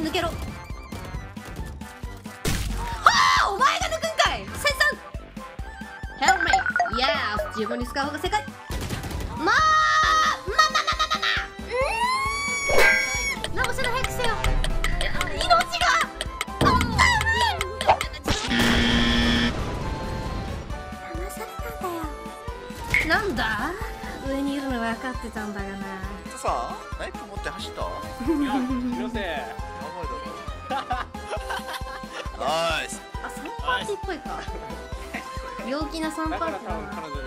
抜けろ。はあ、お前が抜くんかい。センさんヘルメイ、イエース。自分に使う方が正解。ラボシの早くせよ。命が騙されたんだよ。なんだ、上にいるの分かってたんだがな。 さ、ナイフ持って走った？ よせ。 やばいだろ。ナイス。 あ、3パーティーっぽいか。陽気な3パーティーだな。